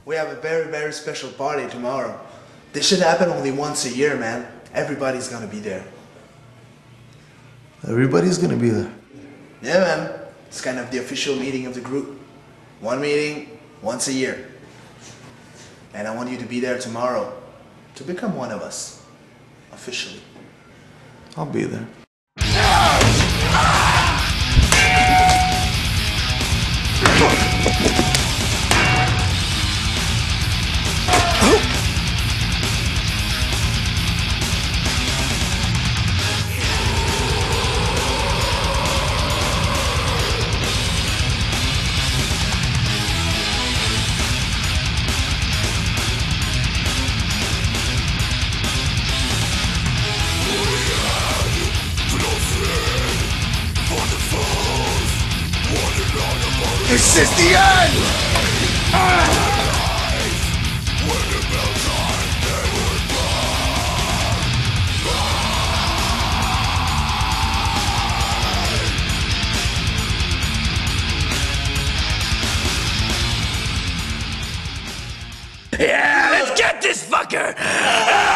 We have a very, very special party tomorrow. This should happen only once a year, man. Everybody's gonna be there. Everybody's gonna be there. Yeah, man. It's kind of the official meeting of the group. One meeting, once a year. And I want you to be there tomorrow to become one of us. Officially. I'll be there. This is the end! Yeah, let's get this fucker!